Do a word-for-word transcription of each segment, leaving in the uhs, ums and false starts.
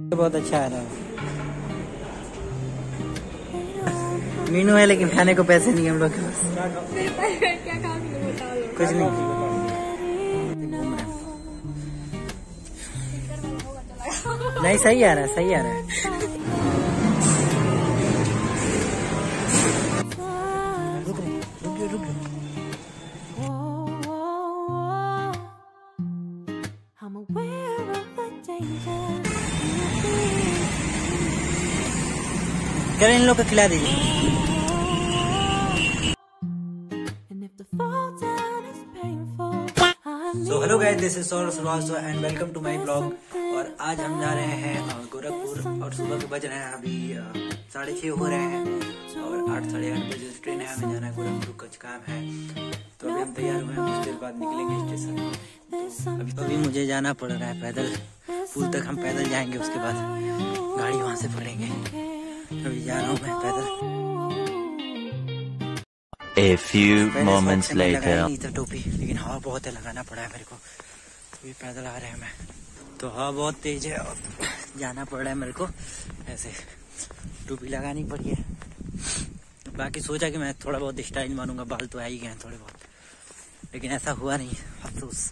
बहुत अच्छा आ रहा है। मीनू है लेकिन खाने को पैसे नहीं हम लोग के पास। क्या कुछ नहीं। नहीं सही आ रहा है, सही आ रहा है। रुक रुक रुक कर इन लोग को खिला दीजिए। So hello guys, this is Saurabh Srivastava and welcome to my blog. और आज हम जा रहे हैं गोरखपुर और सुबह के बज रहे हैं अभी साढ़े छः हो रहे हैं और आठ साढ़े आठ बजे ट्रेन है। हमें जाना है गोरखपुर, कुछ काम है तो अभी हम तैयार हुए हैं। कुछ देर बाद निकलेंगे स्टेशन। अभी अभी मुझे जाना पड़ रहा है पैदल, पुल तक हम पैदल जाएंगे, उसके बाद गाड़ी वहां से पकड़ेंगे। अभी जा रहा हूँ मैं पैदल। A few moments later. नहीं था टोपी, लेकिन हवा बहुत है, लगाना पड़ा है मेरे को। अभी पैदल आ रहे हैं मैं तो हवा बहुत तेज है और जाना पड़ रहा है मेरे को। ऐसे टोपी लगानी पड़ी है। बाकी सोचा कि मैं थोड़ा बहुत स्टाइल मारूंगा, बाल तो आ ही गए हैं थोड़े बहुत, लेकिन ऐसा हुआ नहीं, अफसोस।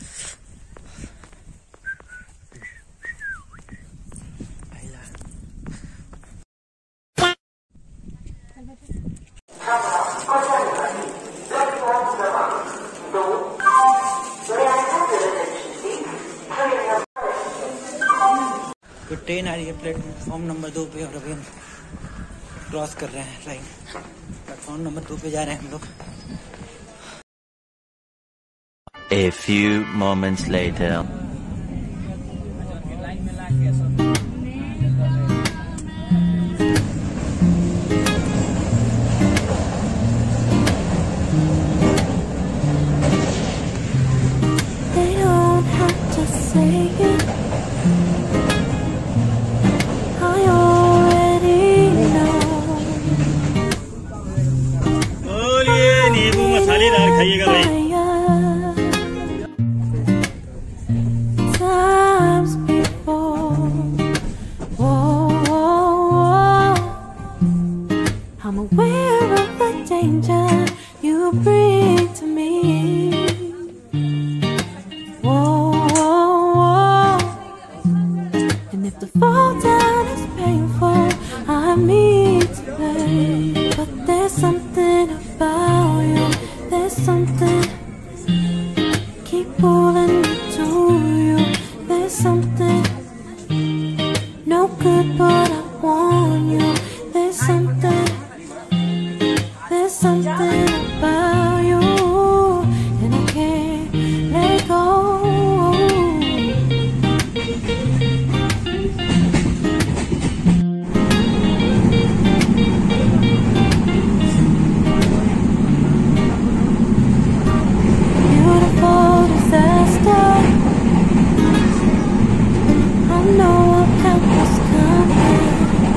तो ट्रेन आ रही है प्लेटफॉर्म नंबर दो पे और अभी हम क्रॉस कर रहे हैं लाइन। प्लेटफॉर्म नंबर दो पे जा रहे हैं हम लोग। A few moments later. They don't have to say it. I already know. बोलिए नींबू मसालेदार खाइएगा भाई। Times before. Whoa, whoa, whoa. I'm aware of the danger you bring to me. Whoa, whoa, whoa. And if the fall down is painful, I mean to play. But there's something about you, there's something keep pulling me to you. There's something no good, but I want you. There's something, there's something about you, and I can't let go. Beautiful disaster. I know I've got this coming,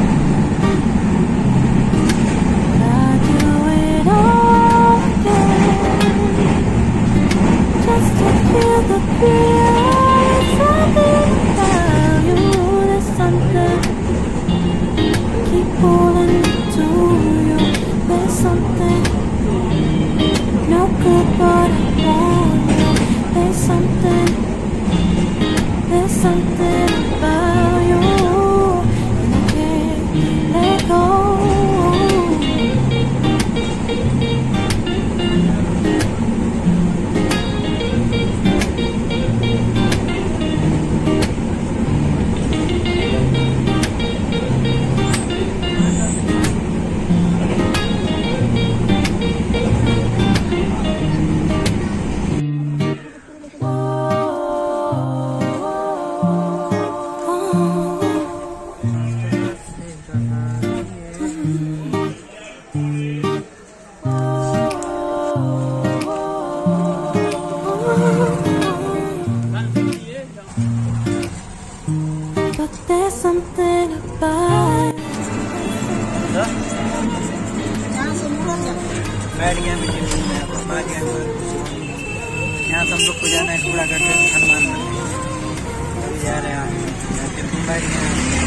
but I do it all again, just to feel the thrill. Something about you, there's something keep pulling me to you. There's something no good, but I want you. There's something, there's something about you, and I can't let go. But there's something about बैठ गया meeting में, अब आ गया। यहाँ से हम लोग को जाना है कूड़ा करते हनुमान मंदिर। अभी जा रहे हैं, बैठ गए।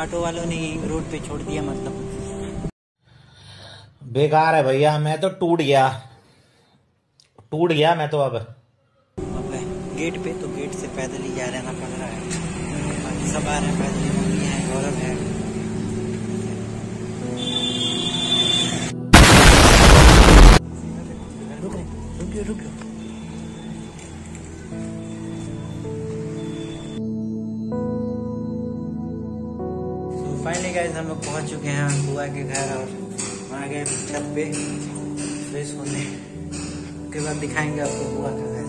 ऑटो वालों ने रोड पे छोड़ दिया, मतलब बेकार है भैया। मैं तो टूट गया टूट गया मैं तो। अब अब गेट पे तो गेट से पैदल ही जा रहना पड़ रहा है। बाकी सब आ रहे हैं पैदल, मम्मी है, गौरव है। रुक रुक रुक रुक फाइनली गाइस हम लोग पहुंच चुके हैं बुआ के घर और वहाँ गए छत पे फ्रेश होने। उसके बाद दिखाएंगे आपको बुआ का घर।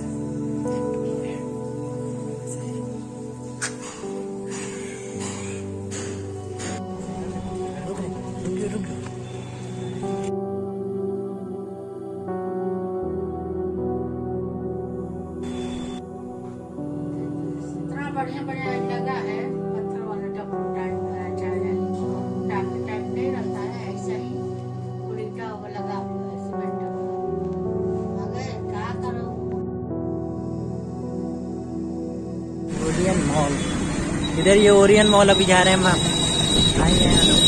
रुक रुक रुक रुक इतना बढ़िया बढ़िया लगा है, पत्थर वाला टप्पू टाइप अच्छा है, टाइप टाइप नहीं रहता है, ऐसा ही उल्टा वो लगा हुआ है सीमेंट। मगर क्या करो, ओरियन मॉल, इधर ये ओरियन मॉल अभी जा रहे हैं हम। आएंगे यहाँ लोग।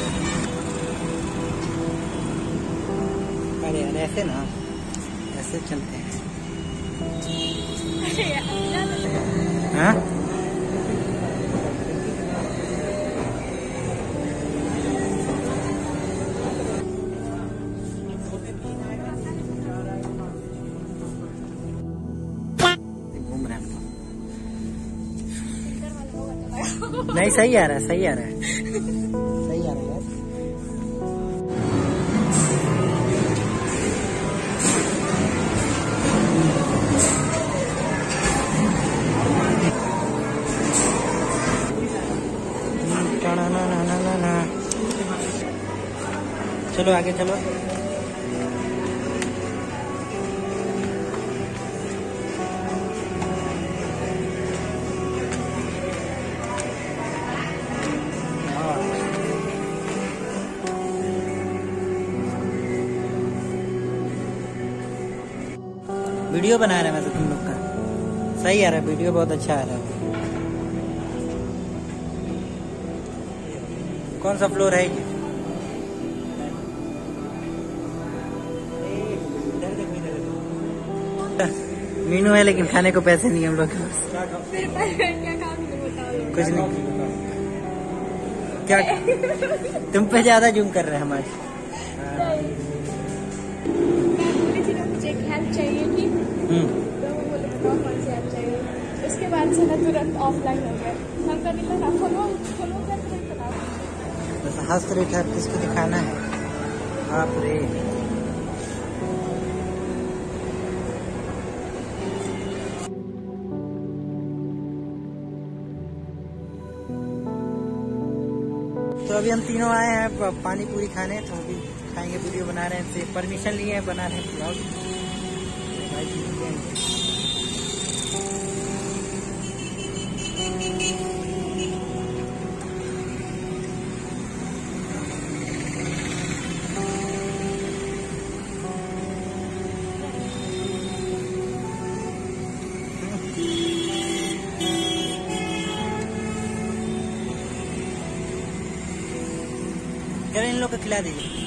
अरे यार ऐसे ना, ऐसे चलते हैं। हाँ घूम रहे हैं। नहीं सही आ रहा है, सही आ रहा है, सही आ रहा है। ना ना ना ना ना ना चलो आगे चलो। वीडियो बना रहे हैं वैसे तुम लोग का, सही आ रहा है वीडियो, बहुत अच्छा आ रहा है। कौन सा फ्लोर है ये? मीनू है लेकिन खाने को पैसे नहीं हम लोग के पास। कुछ नहीं। क्या तुम पे ज्यादा जूम कर रहे हैं हमारे। मुझे एक हेल्प चाहिए थी, तो वो बोले बताओ कौन सी हेल्प चाहिए। उसके बाद से ना तुरंत ऑफलाइन हो गया। हम कर दिया ना फॉलो फॉलो कर तुरंत बताओ। बस हंस रहे थे, किसको दिखाना है? बाप रे। तो अभी हम तीनों आए हैं पानी पूरी खाने, तो अभी खाएंगे। वीडियो बना रहे हैं, परमिशन लिए हैं, बना रहे हैं ब्लॉग। चलो इन लोग को खिला दीजिए।